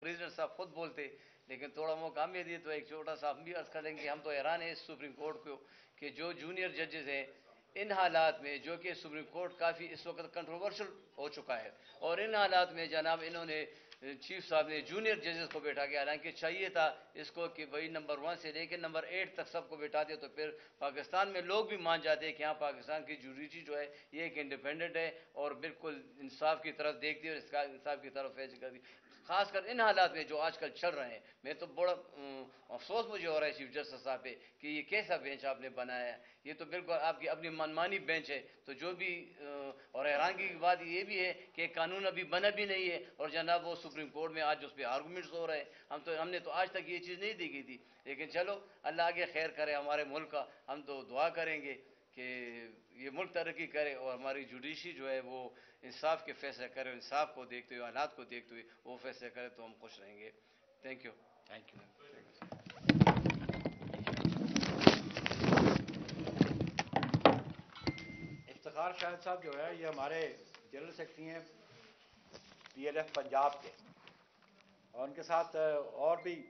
President صاحب خود بولتے، لیکن تھوڑا موقع ہمیں دیے تو ایک چھوٹا سا ہم بھی عرض کریں گے. ہم تو حیران ہیں اس سپریم کورٹ کو کہ جو جونیئر ججز ہیں ان حالات میں، جو کہ سپریم کورٹ کافی اس وقت کنٹروورشل ہو چکا ہے، اور ان حالات میں جناب انہوں نے چیف صاحب نے جونیئر ججز کو بیٹھا کے، حالانکہ چاہیے تھا اس کو کہ وہی نمبر 1 سے لے کے نمبر 8 تک سب کو بیٹھا دے، تو پھر پاکستان میں لوگ بھی مان جاتے کہ ہاں پاکستان کی جوڈیشری جو ہے یہ ایک انڈیپینڈنٹ ہے اور بالکل انصاف کی طرف دیکھتی ہے اور اس کا انصاف کی طرف فیصلہ کرتی. خاص کر ان حالات میں جو آج کل چل رہے ہیں، میں تو بڑا افسوس مجھے ہو رہا ہے چیف جسٹس صاحب پہ کہ یہ کیسا بینچ آپ نے بنایا ہے. یہ تو بالکل آپ کی اپنی منمانی بینچ ہے. تو جو بھی اور حیرانگی کی بات یہ بھی ہے کہ قانون ابھی بنا بھی نہیں ہے اور جناب وہ سپریم کورٹ میں آج اس پہ آرگومنٹس ہو رہے ہیں. ہم نے تو آج تک یہ چیز نہیں دیکھی تھی. لیکن چلو اللہ آگے خیر کرے ہمارے ملک کا. ہم تو دعا کریں گے کہ یہ ملک ترقی کرے اور ہماری جوڈیشری جو ہے وہ انصاف کے فیصلے کرے، انصاف کو دیکھتے ہوئے، حالات کو دیکھتے ہوئے وہ فیصلے کرے تو ہم خوش رہیں گے. Thank you. Thank you. Iftikhar Shahid sahib جو ہے یہ ہمارے جنرل سیکرٹری ہیں پی ایل ایف پنجاب کے، اور ان کے ساتھ اور بھی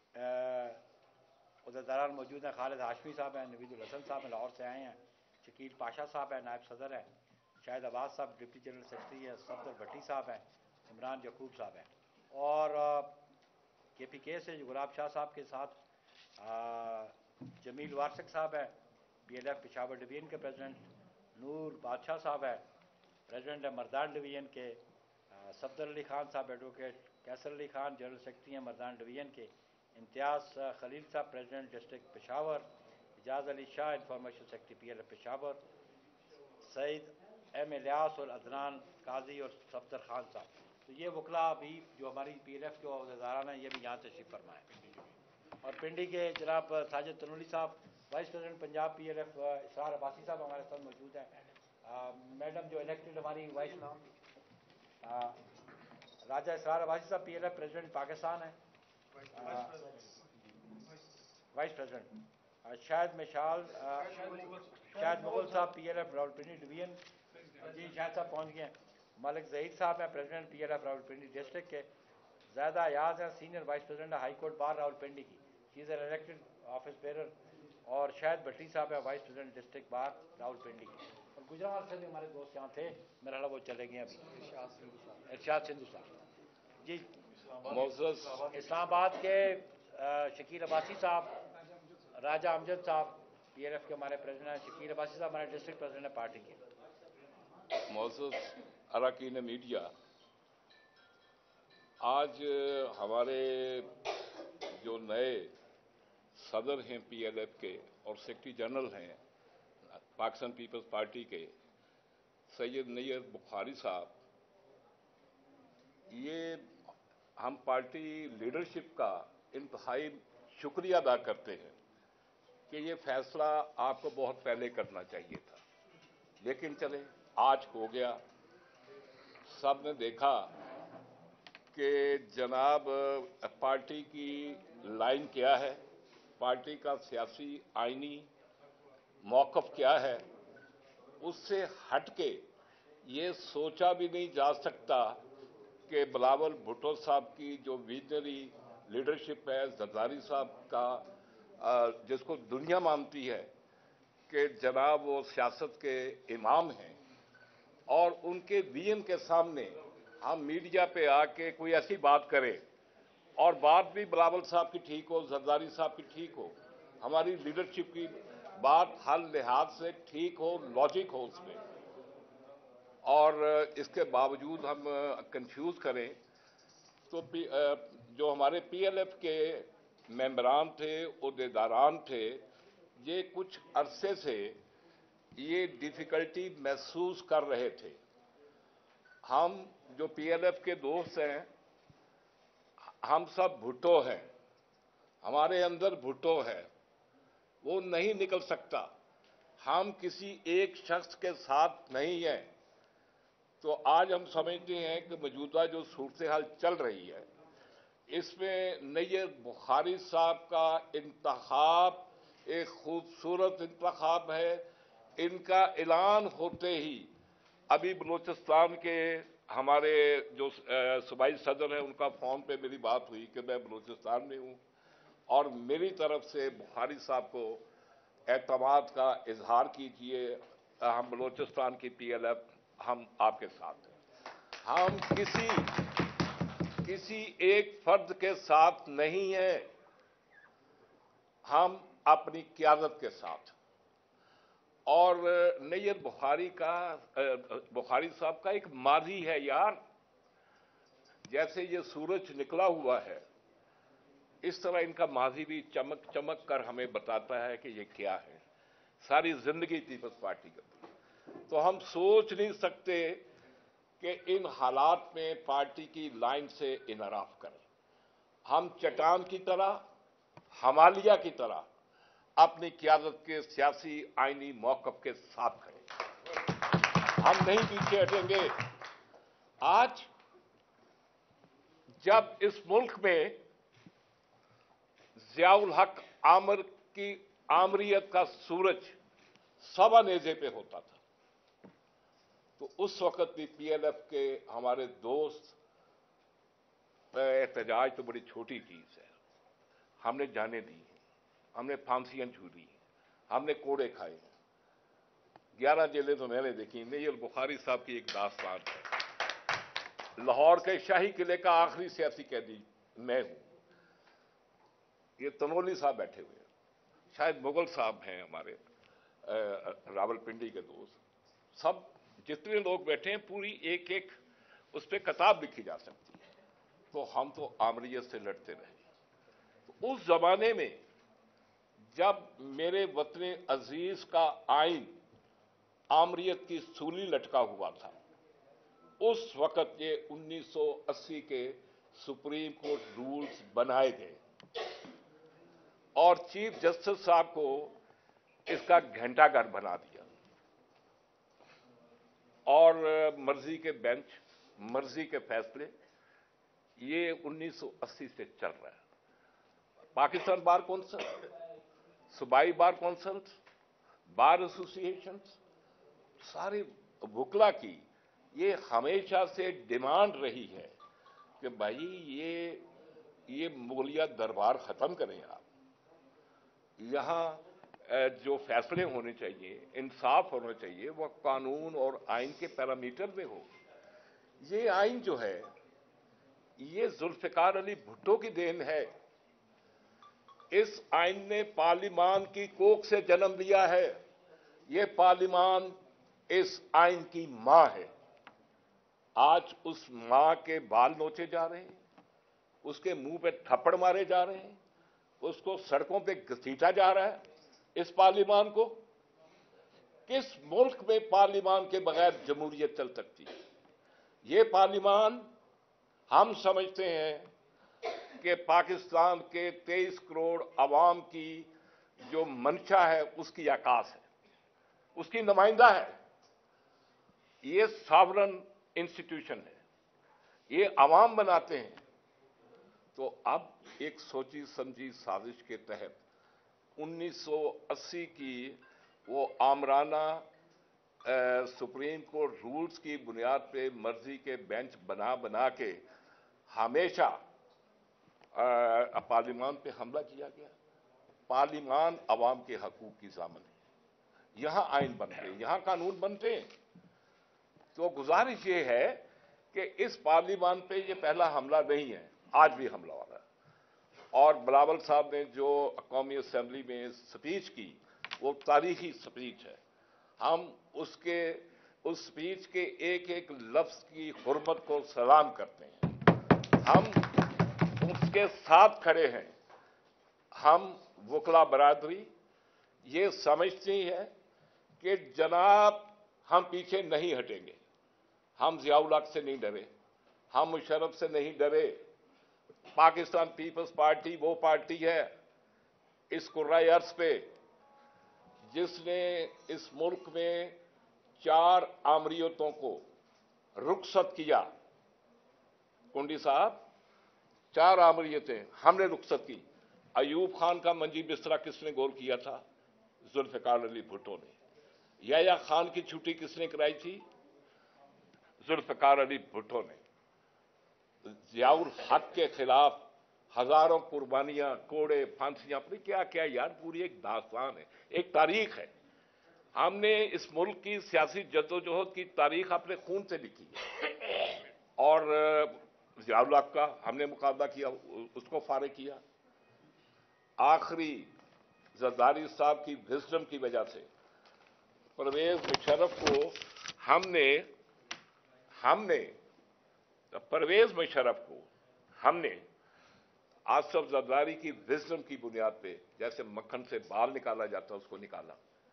عہدیداران موجود ہیں. خالد ہاشمی صاحب ہیں، نوید الحسن صاحب ہیں، لاہور سے آئے ہیں. شکیل پاشا صاحب ہیں، نائب صدر ہیں. شاہد عباس صاحب ڈپٹی جنرل سیکرٹری ہیں. صفدر بھٹی صاحب ہیں. عمران یعقوب صاحب ہیں. اور کے پی کے سے گلاب شاہ صاحب کے ساتھ جمیل وارثق صاحب ہیں، P L F Peshawar division کے پریزیڈنٹ. نور بادشاہ صاحب ہیں، پریزیڈنٹ ہے مردان ڈویژن کے. صفدر علی خان صاحب ایڈوکیٹ. کیسر علی خان جنرل سیکرٹری ہیں مردان ڈویژن کے. Imtiaz Khalil sahib president district Peshawar. Ejaz Ali Shah information secretary P L F Peshawar. Saeed M Ilyas اور عدنان قاضی اور صفدر خان صاحب. تو یہ وکلا بھی جو ہماری پی ایل ایف کے عہدیداران ہیں یہ بھی یہاں تشریف فرمائیں. اور پنڈی کے جناب ساجد تنولی صاحب وائس پریزیڈنٹ پنجاب پی ایل ایف. اسرار عباسی صاحب ہمارے ساتھ موجود ہیں. میڈم جو الیکٹڈ ہماری وائس راجہ Israr Abbasi sahib P L F president Pakistan ہیں، vice president. Shahid Mashal Shahid Mughal sahib P L F Rawalpindi division. جی شاہد صاحب پہنچ گئے ہیں. ملک ظہیر صاحب ہیں president P L F Rawalpindi district کے. زیدہ ایاز ہیں senior vice president high court bar Rawalpindi کی. She is an elected office bearer. اور شاہد بھٹی صاحب ہیں vice president district bar Rawalpindi کی. اور گجرات سے بھی ہمارے دوست یہاں تھے، میرا خیال وہ چلے گئے ابھی. ارشاد سندھو صاحب. جی اسلام آباد کے شکیل عباسی صاحب. راجہ امجد صاحب پی ایل ایف کے ہمارے پریزیڈنٹ ہیں. شکیل عباسی صاحب ہمارے ڈسٹرکٹ پریزیڈنٹ ہیں پارٹی کے. معزز اراکین میڈیا، آج ہمارے جو نئے صدر ہیں پی ایل ایف کے اور سیکرٹری جنرل ہیں پاکستان پیپلز پارٹی کے سید نیت بخاری صاحب، یہ ہم پارٹی لیڈرشپ کا انتہائی شکریہ ادا کرتے ہیں کہ یہ فیصلہ آپ کو بہت پہلے کرنا چاہیے تھا، لیکن چلے آج ہو گیا. سب نے دیکھا کہ جناب پارٹی کی لائن کیا ہے، پارٹی کا سیاسی آئینی موقف کیا ہے. اس سے ہٹ کے یہ سوچا بھی نہیں جا سکتا کہ بلاول بھٹو صاحب کی جو ویژنری لیڈرشپ ہے، زرداری صاحب کا جس کو دنیا مانتی ہے کہ جناب وہ سیاست کے امام ہیں، اور ان کے ویژن کے سامنے ہم میڈیا پہ آ کے کوئی ایسی بات کریں، اور بات بھی بلاول صاحب کی ٹھیک ہو، زرداری صاحب کی ٹھیک ہو، ہماری لیڈرشپ کی بات ہر لحاظ سے ٹھیک ہو، لاجک ہو اس میں، اور اس کے باوجود ہم کنفیوز کریں تو جو ہمارے پی ایل ایف کے ممبران تھے، عہدیداران تھے، یہ کچھ عرصے سے یہ ڈیفیکلٹی محسوس کر رہے تھے. ہم جو پی ایل ایف کے دوست ہیں، ہم سب بھٹو ہیں، ہمارے اندر بھٹو ہے، وہ نہیں نکل سکتا. ہم کسی ایک شخص کے ساتھ نہیں ہیں. تو آج ہم سمجھتے ہیں کہ موجودہ جو صورتحال چل رہی ہے اس میں نیت بخاری صاحب کا انتخاب ایک خوبصورت انتخاب ہے. ان کا اعلان ہوتے ہی ابھی بلوچستان کے हमारे जो सूबाई सदर हैं उनका फोन पे मेरी बात हुई कि मैं बलूचिस्तान में हूँ और मेरी तरफ से बुखारी साहब को एतमाद का इजहार कीजिए, हम बलूचिस्तान की PLF हम आपके साथ हैं। हम किसी एक फर्द के साथ नहीं हैं, हम अपनी क़यादत के साथ। और नैयर बुखारी साहब का एक माजी है यार, जैसे ये सूरज निकला हुआ है इस तरह इनका माजी भी चमक चमक कर हमें बताता है कि ये क्या है। सारी जिंदगी पीपल्स पार्टी करती। तो हम सोच नहीं सकते कि इन हालात में पार्टी की लाइन से इनहराफ करें। हम चट्टान की तरह, हिमालय की तरह अपनी क़यादत के सियासी आईनी मौक़िफ़ के साथ खड़े, हम नहीं पीछे हटेंगे। आज जब इस मुल्क में ज़ियाउल हक आमिर की आमरीयत का सूरज सवा नेज़े पे होता था, तो उस वक्त भी PLF के हमारे दोस्त, एहतजाज तो बड़ी छोटी चीज़ है, हमने जाने दी, हमने फांसियां झूली, हमने कोड़े खाए, 11 जेलें तो मैंने देखी। नैयर बुखारी साहब की एक दास्तान है। लाहौर के शाही किले का आखिरी सियासी कैदी मैं हूं। ये तनोली साहब बैठे हुए हैं, शायद मुगल साहब हैं हमारे रावलपिंडी के दोस्त। सब जितने लोग बैठे हैं पूरी एक एक उस पर किताब लिखी जा सकती है। तो हम तो आमरीयत से लड़ते रहे। तो उस जमाने में जब मेरे वतन अजीज का आइन आमरीयत की सूली लटका हुआ था, उस वक्त ये 1980 के सुप्रीम कोर्ट रूल्स बनाए गए और चीफ जस्टिस साहब को इसका घंटाघर बना दिया और मर्जी के बेंच, मर्जी के फैसले, ये 1980 से चल रहा है। पाकिस्तान बार कौंसिल, सूबाई बार कौंसिल, बार एसोसिएशन, सारी वकला की ये हमेशा से डिमांड रही है कि भाई ये मुगलिया दरबार खत्म करें आप। यहाँ जो फैसले होने चाहिए, इंसाफ होना चाहिए, वह कानून और आइन के पैरामीटर में हो। ये आइन जो है ये जुल्फिकार अली भुट्टो की देन है। इस आइन ने पार्लिमान की कोख से जन्म लिया है। ये पार्लिमान इस आइन की मां है। आज उस मां के बाल नोचे जा रहे हैं, उसके मुंह पे थप्पड़ मारे जा रहे हैं, उसको सड़कों पे घसीटा जा रहा है। इस पार्लिमान को, किस मुल्क में पार्लिमान के बगैर जमहूरियत चल सकती है? ये पार्लिमान हम समझते हैं कि पाकिस्तान के 23 करोड़ अवाम की जो मंशा है उसकी आकाश है, उसकी नुमाइंदा है। ये सॉवरन इंस्टीट्यूशन है, ये अवाम बनाते हैं। तो अब एक सोची समझी साजिश के तहत 1980 की वो आमराना सुप्रीम कोर्ट रूल्स की बुनियाद पे मर्जी के बेंच बना बना के हमेशा पार्लिमान पे हमला किया गया। पार्लिमान अवाम के हकूक की ज़ामन है। यहां आइन बनते हैं, यहां कानून बनते हैं। तो गुजारिश ये है कि इस पार्लिमान पे ये पहला हमला नहीं है, आज भी हमला हो रहा है। और बिलावल साहब ने जो कौमी असेंबली में स्पीच की वो तारीखी स्पीच है। हम उस स्पीच के एक एक लफ्ज की हुर्मत को सलाम करते हैं। हम उसके साथ खड़े हैं। हम वकला बरादरी ये समझती है कि जनाब हम पीछे नहीं हटेंगे। हम ज़ियाउल हक से नहीं डरे, हम मुशर्रफ से नहीं डरे। पाकिस्तान पीपल्स पार्टी वो पार्टी है इस कुर्राए अर्ज पे जिसने इस मुल्क में 4 आमरीयतों को रुखसत किया। कुंडी साहब, 4 आमरीयतें हमने रुखसत की। अयूब खान का मंजी बिस्तरा किसने गोल किया था? जुल्फिकार अली भुट्टो ने। याया खान की छुट्टी किसने कराई थी? जुल्फकार अली भुट्टो ने जियाउल हक के खिलाफ हजारों कुर्बानियां, कोड़े, फांसियां, अपनी क्या क्या यार, पूरी एक दास्तान है, एक तारीख है। हमने इस मुल्क की सियासी जद्दोजहद की तारीख अपने खून से लिखी है और जियाउल हक का हमने मुकाबला किया, उसको फारिग किया। आखिरी जरदारी साहब की विजडम की वजह से परवेज मुशर्रफ को परवेज मुशर्रफ को हमने आसफ जरदारी की विजडम की बुनियाद पे जैसे मक्खन से बाल निकाला जाता है उसको निकाला।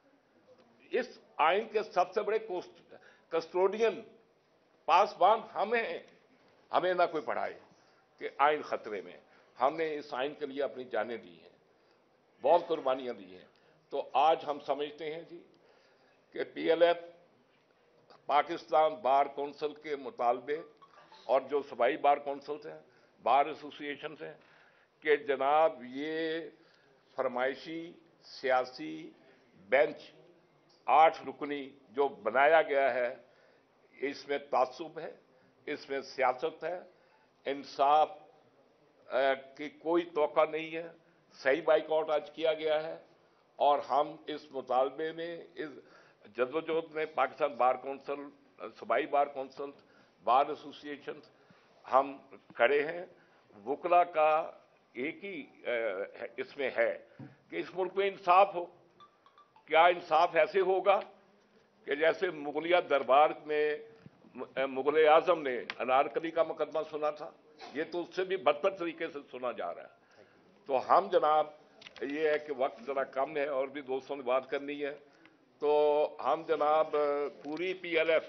इस आइन के सबसे बड़े कस्टोडियन पासबान हम हैं। हमें ना कोई पढ़ाए कि आइन खतरे में। हमने इस आइन के लिए अपनी जानें दी हैं, बहुत कुर्बानियां दी हैं। तो आज हम समझते हैं जी कि पीएलएफ पाकिस्तान बार काउंसिल के मुतालबे और जो सूबाई बार काउंसिल हैं, बार एसोसिएशन हैं, कि जनाब ये फरमाइशी सियासी बेंच 8 रुकनी जो बनाया गया है, इसमें तासुब है, इसमें सियासत है, इंसाफ की कोई तौका नहीं है। सही बाइकआउट आज किया गया है और हम इस मुतालबे में, इस जद्दोजहद में पाकिस्तान बार काउंसिल, सूबाई बार काउंसिल, बार एसोसिएशन हम खड़े हैं। वकला का एक ही इसमें है कि इस मुल्क में इंसाफ हो। क्या इंसाफ ऐसे होगा कि जैसे मुगलिया दरबार में मुगल आजम ने अनारकली का मुकदमा सुना था, ये तो उससे भी बदतर तरीके से सुना जा रहा है। तो हम जनाब, ये है कि वक्त जरा कम है और भी दोस्तों ने बात करनी है, तो हम जनाब पूरी पीएलएफ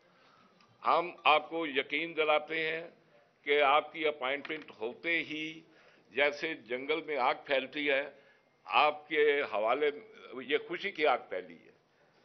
हम आपको यकीन दिलाते हैं कि आपकी अपॉइंटमेंट होते ही जैसे जंगल में आग फैलती है, आपके हवाले ये खुशी की आग फैली है।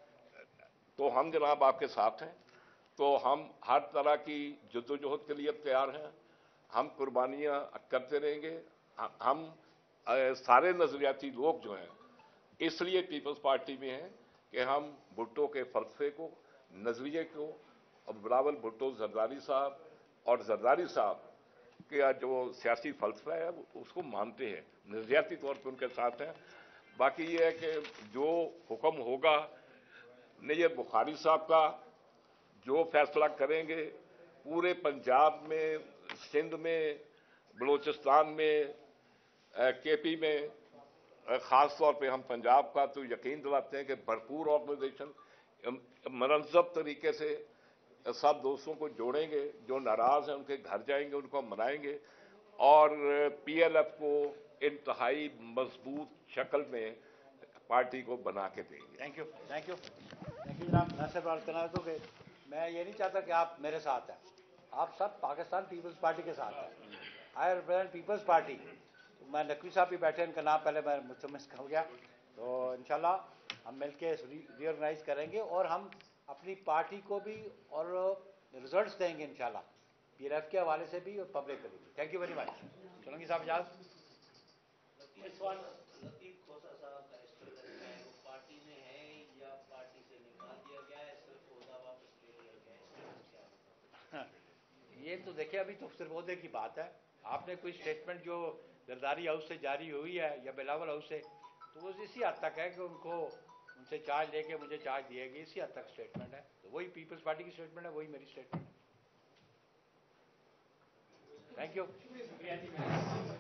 तो हम जनाब आपके साथ हैं। तो हम हर तरह की जद्दोजहद के लिए तैयार हैं। हम कुर्बानियां करते रहेंगे। हम सारे नजरियाती लोग जो हैं इसलिए पीपल्स पार्टी में हैं कि हम भुट्टो के फलसफे को, नजरिए को, बिलावल भुट्टो जरदारी साहब और जरदारी साहब के जो सियासी फलसफा है उसको मानते हैं, नजरियाती तौर पर उनके साथ हैं। बाकी ये है कि जो हुक्म होगा नैयब बुखारी साहब का जो फैसला करेंगे, पूरे पंजाब में, सिंध में, बलूचिस्तान में, केपी में, खास तौर पे हम पंजाब का तो यकीन दिलाते हैं कि भरपूर ऑर्गेनाइजेशन मनज़्ज़म तरीके से सब दोस्तों को जोड़ेंगे। जो नाराज हैं उनके घर जाएंगे, उनको मनाएंगे और पीएलएफ को इंतहाई मजबूत शक्ल में पार्टी को बना के देंगे। थैंक यू जनाब। मैं सिर्फ बात करना तो कि मैं ये नहीं चाहता कि आप मेरे साथ हैं, आप सब पाकिस्तान पीपल्स पार्टी के साथ हैं। I represent Peoples Party. तो मैं नकवी साहब भी बैठे, उनका नाम पहले मैं मुझसे मिस हो गया। तो इंशाल्लाह हम मिलके रीऑर्गेनाइज करेंगे और हम अपनी पार्टी को भी और रिजल्ट्स देंगे इंशाल्लाह, पीएलएफ के हवाले से भी और पब्लिक के लिए। Thank you very much. Solanki sahib इजाज़त। ये तो देखिए अभी तो सिर्फ ओहदे की बात है। आपने कोई स्टेटमेंट जो जरदारी हाउस से जारी हुई है या बिलावल हाउस से, तो वो इसी हद तक है कि उनको उनसे चार्ज लेके मुझे चार्ज दिएगी, इसी हद तक स्टेटमेंट है। तो वही पीपल्स पार्टी की स्टेटमेंट है, वही मेरी स्टेटमेंट है। Thank you.